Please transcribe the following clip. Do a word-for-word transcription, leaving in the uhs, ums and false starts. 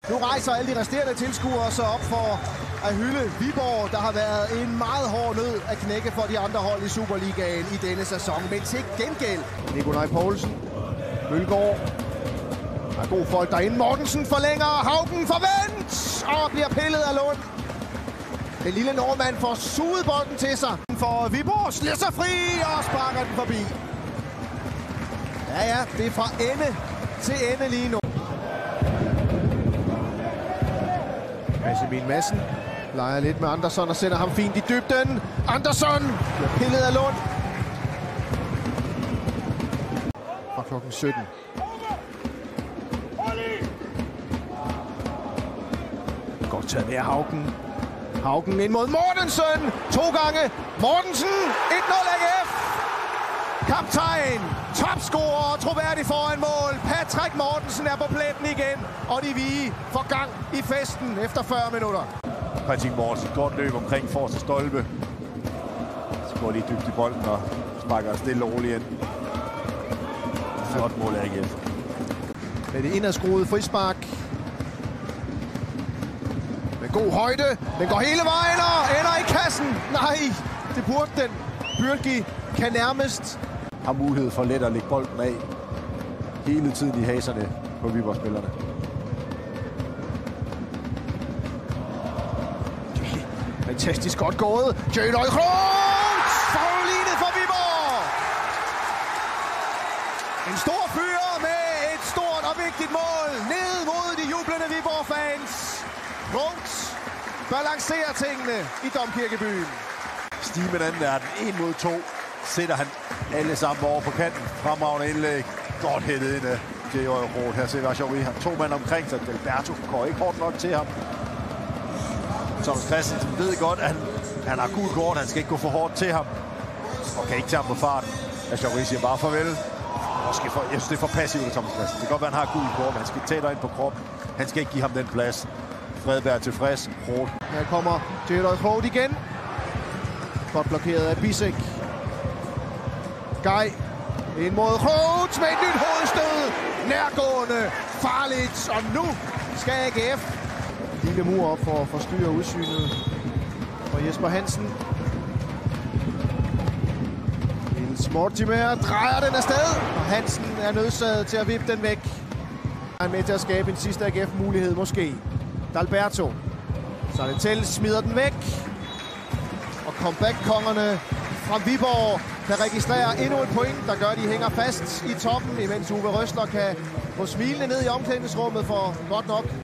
Nu rejser alle de resterende tilskuere så op for at hylde Viborg, der har været en meget hård nød at knække for de andre hold i Superligaen i denne sæson. Men til gengæld Nikolaj Poulsen, Mølgaard, der er god folk derinde. Mortensen forlænger, Haugen forvent og bliver pillet af Lund. Den lille nordmand får suget bolden til sig. For Viborg slider sig fri og sparker den forbi. Ja, ja, det er fra ende til ende lige nu. Massimil Madsen leger lidt med Andersson og sender ham fint i dybden. Andersson bliver pillet af Lund. Fra klokken sytten. Godt taget med Haugen. Haugen ind mod Mortensen. To gange. Mortensen. et nul A G F. Kaptajn. Topscorer og troværdig foran mål. Patrick Mortensen er på pletten igen. Og de vige får gang i festen efter fyrre minutter. Patrick Mortensen. Godt løb omkring forreste stolpe. Så går de dybt i bolden og sparker stille og roligt ind. Flot mål af A G F. Med det indadskruede frispark. Med god højde. Den går hele vejen og ender i kassen. Nej, det burde den. Bjørgi kan nærmest har mulighed for let at lægge bolden af hele tiden i haserne på Viborg-spillerne. Fantastisk godt gået. Jøløj Kroos! Forlinet for Viborg! En stor fyr med et stort og vigtigt mål. Ned mod de jublende Viborg-fans. Kroos balancerer tingene i Domkirkebyen. Stimen anden er den en mod to. Sætter han alle sammen over på kanten. Fremragende indlæg. Godt hættet ind af Jøløj Kroos. Her ser vi, har to mand omkring sig. Delberto går ikke hårdt nok til ham. Thomas Christensen ved godt, at han, han har gul kort. Han skal ikke gå for hårdt til ham. Og kan ikke tage ham på farten. Ajuri siger bare farvel. Måske for, jeg synes, det er for passivt af Thomas Christensen. Det kan godt være, han har gul kort, men han skal tættere ind på kroppen. Han skal ikke give ham den plads. Fredberg er tilfreds. Kroos. Her kommer Jøløj Kroos igen. Godt blokeret af Bisek. Guy ind mod Kroos med et nyt hovedstød. Nærgående, farligt, og nu skal A G F. Lille mur op for at forstyrre udsynet for Jesper Hansen. Niels Mortimer drejer den afsted, og Hansen er nødsaget til at vippe den væk. Han er med til at skabe en sidste A G F-mulighed, måske. Dalberto. Så det til, smider den væk. Og comeback-kongerne fra Viborg kan registrere endnu et point, der gør, at de hænger fast i toppen, imens Uwe Røsler kan få smilende ned i omklædningsrummet for godt nok